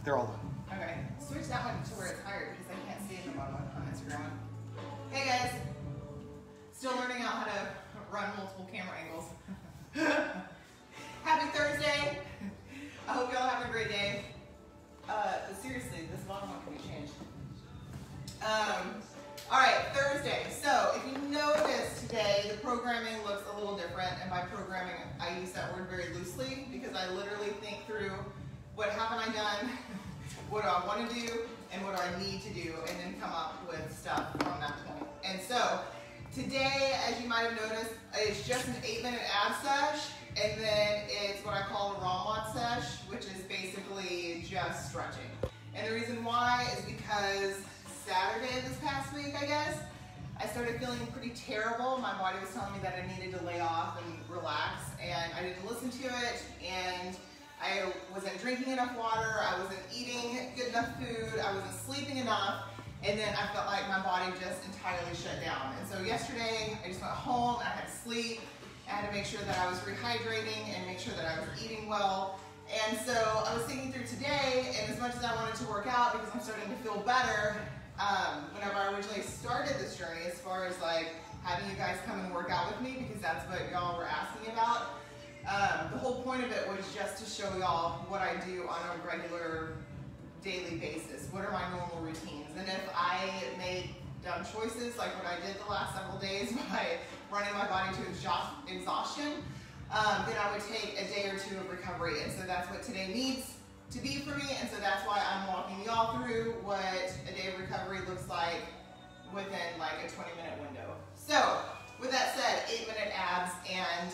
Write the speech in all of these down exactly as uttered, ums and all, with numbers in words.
They're all done. Okay, switch that one to where it's higher because I can't see it in the bottom on Instagram. Hey guys, still learning out how to run multiple camera angles. Happy Thursday. I hope y'all have a great day. Uh, but seriously, this bottom one can be changed. Um, all right, Thursday. So if you notice today, the programming looks a little different. And by programming, I use that word very loosely because I literally think through what haven't I done, what do I want to do, and what do I need to do, and then come up with stuff from that point. And so today, as you might have noticed, it's just an eight minute ab sesh, and then it's what I call a ROMWOD sesh, which is basically just stretching. And the reason why is because Saturday this past week, I guess, I started feeling pretty terrible. My body was telling me that I needed to lay off and relax, and I didn't listen to it, and I wasn't drinking enough water, I wasn't eating good enough food, I wasn't sleeping enough, and then I felt like my body just entirely shut down. And so yesterday, I just went home, I had to sleep, I had to make sure that I was rehydrating and make sure that I was eating well. And so I was thinking through today, and as much as I wanted to work out because I'm starting to feel better, um, whenever I originally started this journey, as far as like having you guys come and work out with me, because that's what y'all were asking about, Um, the whole point of it was just to show y'all what I do on a regular daily basis. What are my normal routines? And if I made dumb choices, like what I did the last several days by running my body to exhaustion, um, then I would take a day or two of recovery. And so that's what today needs to be for me. And so that's why I'm walking y'all through what a day of recovery looks like within like a twenty minute window. So with that said, eight minute abs and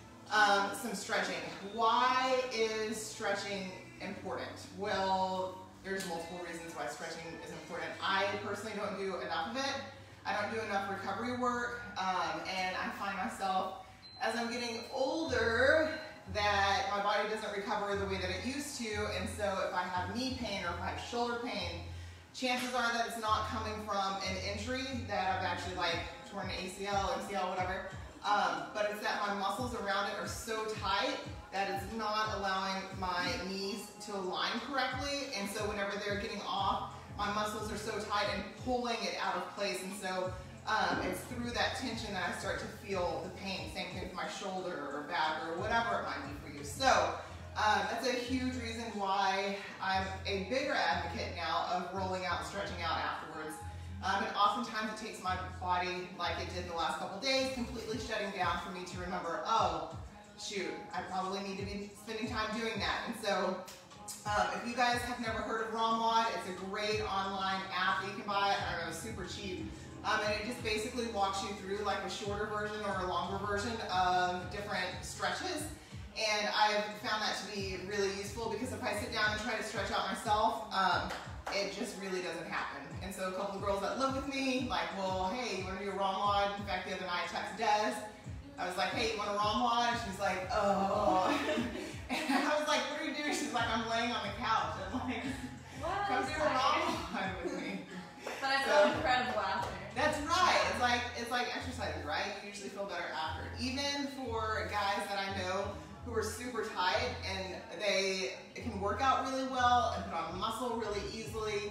Um, some stretching. Why is stretching important? Well, there's multiple reasons why stretching is important. I personally don't do enough of it. I don't do enough recovery work, um, and I find myself, as I'm getting older, that my body doesn't recover the way that it used to, and so if I have knee pain or if I have shoulder pain, chances are that it's not coming from an injury that I've actually like torn an A C L, M C L, whatever. Um, but it's that my muscles around it are so tight that it's not allowing my knees to align correctly. And so whenever they're getting off, my muscles are so tight and pulling it out of place. And so um, it's through that tension that I start to feel the pain. Same thing with my shoulder or back or whatever it might be for you. So um, that's a huge reason why I'm a bigger advocate now of rolling out and stretching out afterwards. Um, and oftentimes it takes my body, like it did the last couple days, completely shutting down for me to remember, oh, shoot, I probably need to be spending time doing that. And so um, if you guys have never heard of ROMWOD, it's a great online app that you can buy. I don't know, super cheap. Um, and it just basically walks you through like a shorter version or a longer version of different stretches. And I've found that to be really useful because if I sit down and try to stretch out myself, um, it just really doesn't happen. And so a couple of girls that live with me, like, well, hey, you want to do a ROMWOD? In fact, the other night I texted Des. I was like, hey, you want a ROMWOD? She's like, oh. And I was like, what are you doing? She's like, I'm laying on the couch. I'm like, what? come do a ROMWOD with me. But I so, feel incredible after. That's right. It's like it's like exercising, right? You usually feel better after. Even for guys that I know who are super tight and they can work out really well and put on muscle really easily.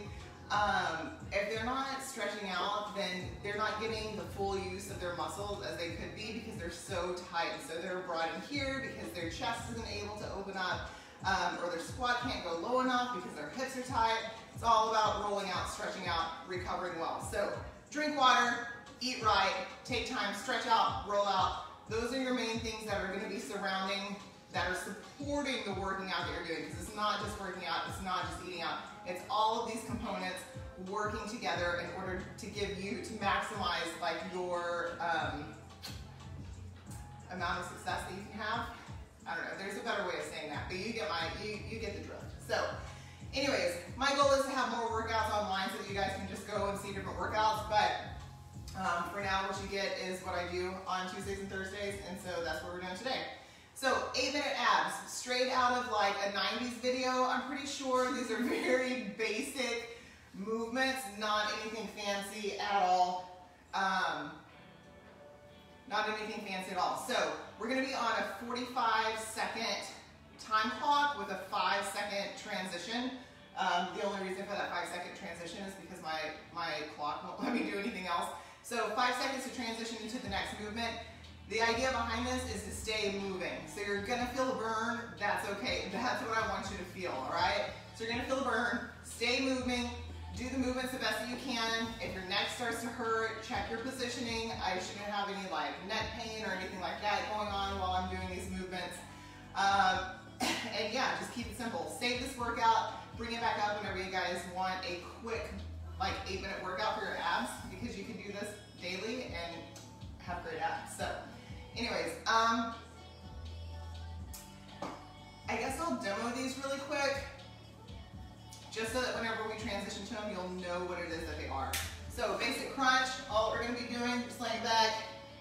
Um, if they're not stretching out, then they're not getting the full use of their muscles as they could be because they're so tight. So they're brought in here because their chest isn't able to open up, um, or their squat can't go low enough because their hips are tight. It's all about rolling out, stretching out, recovering well. So drink water, eat right, take time, stretch out, roll out. Those are your main things that are going to be surrounding, that are supporting the working out that you're doing, because it's not just working out, it's not just eating out, it's all of these components working together in order to give you, to maximize like your um, amount of success that you can have. I don't know, there's a better way of saying that, but you get my, you, you get the drift. So anyways, my goal is to have more workouts online so that you guys can just go and see different workouts, but um, for now what you get is what I do on Tuesdays and Thursdays, and so that's what we're doing today. So eight minute abs, straight out of like a nineties video, I'm pretty sure. These are very basic movements, not anything fancy at all. Um, not anything fancy at all. So we're gonna be on a forty-five second time clock with a five second transition. Um, the only reason for that five second transition is because my, my clock won't let me do anything else. So five seconds to transition into the next movement. The idea behind this is to stay moving. So you're gonna feel a burn, that's okay. That's what I want you to feel, all right? So you're gonna feel a burn, stay moving, do the movements the best that you can. If your neck starts to hurt, check your positioning. I shouldn't have any like neck pain or anything like that going on while I'm doing these movements. Um, and yeah, just keep it simple. Save this workout, bring it back up whenever you guys want a quick like eight minute workout for your abs, because you can do this daily and have great abs. So anyways, um, I guess I'll demo these really quick, just so that whenever we transition to them, you'll know what it is that they are. So basic crunch, all we're gonna be doing, just laying back.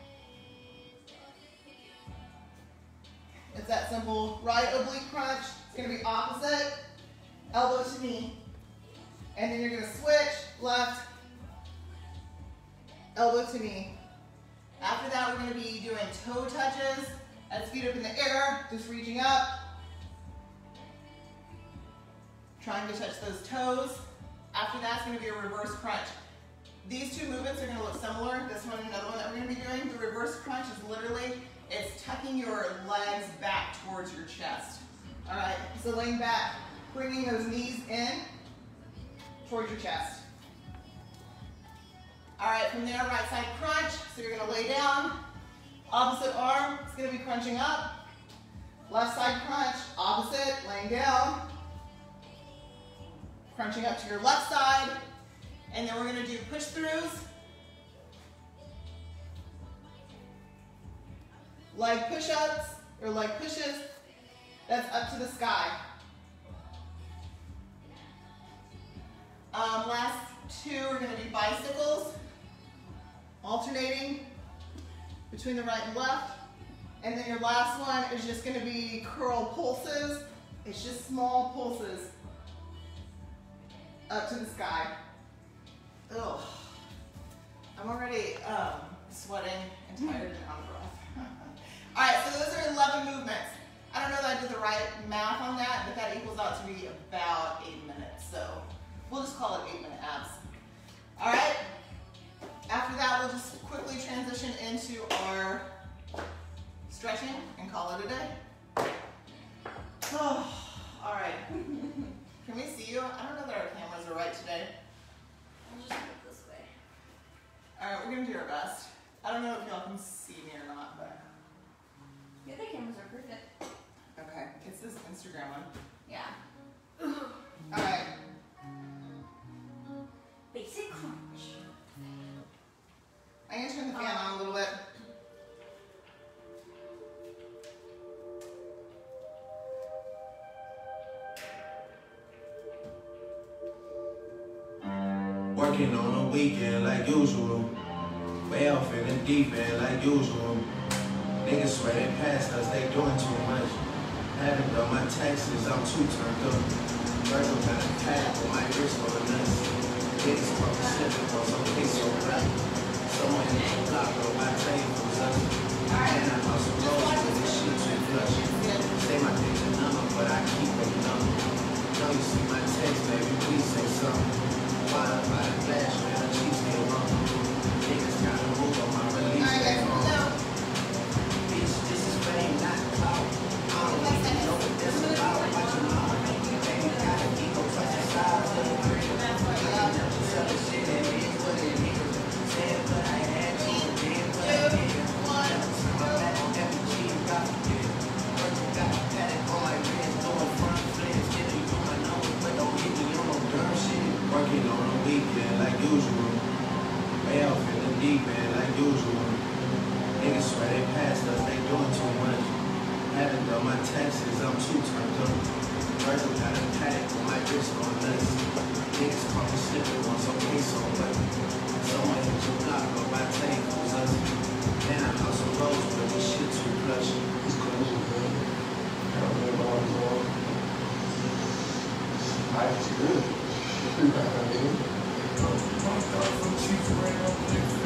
It's that simple. Right oblique crunch, it's gonna be opposite, elbow to knee. And then you're gonna switch, left, elbow to knee. After that, we're gonna be doing toe touches. That's feet up in the air, just reaching up. Trying to touch those toes. After that, it's gonna be a reverse crunch. These two movements are gonna look similar. This one and another one that we're gonna be doing. The reverse crunch is literally, it's tucking your legs back towards your chest. All right, so laying back, bringing those knees in towards your chest. All right, from there, right side crunch. So you're gonna lay down, opposite arm, it's gonna be crunching up. Left side crunch, opposite, laying down. Crunching up to your left side. And then we're gonna do push throughs. Leg push-ups, or leg pushes. That's up to the sky. Um, last two are gonna be bicycles. Alternating between the right and left. And then your last one is just gonna be curl pulses. It's just small pulses up to the sky. Ugh. I'm already um, sweating and tired and out of breath. All right, so those are eleven movements. I don't know that I did the right math on that, but that equals out to be about eight minutes. So we'll just call it eight minute abs. All right. After that, we'll just quickly transition into our stretching and call it a day. Oh, all right. Can we see you? I don't know that our cameras are right today. I'll just put it this way. All right, we're gonna do our best. I don't know if y'all can see me or not, but. Yeah, the cameras are perfect. Okay, it's this Instagram one. Yeah. All right. Basic crunch. I'm gonna turn the fan on a little bit. Working on a weekend like usual. Way off in the deep end like usual. Niggas swear they passed us, they doing too much. Haven't done my taxes, I'm too turned up. Virgil got a pad with my wrist on the nuts. Niggas fucking slipping on some queso right. Someone in the block on my tables up. And I hustle rolls with this shit too flush. Say my thing's a number, but I keep them numb. Know you see my text, baby, please say something. Wild by the flash, man, the cheese get wrong. Niggas gotta move on my release. Bitch, this is fame, not clout. I don't even know what this is about. Watching my heart, baby, gotta keep on touching sides of the green. I never tell the shit, it is what it is. Said what I had, did what I did. Never turn my back on every G you got to get. Virgil got a paddock on my wrist, throwing front flips. Getting you my number, but don't hit me on no dumb shit. Working on a weekend like usual. Way off in the deep end like usual. Niggas swear they passed us, they doing too much. Haven't done my taxes, I'm too turned up. Virgil got a paddock with my wrist on nuts. Niggas caught me slipping on some queso but someone hit your block on my tables up. Then I hustle rolls but this shit too plush. It's crazy, bro. I don't know what I'm doing. Life's good. From Chief Brown,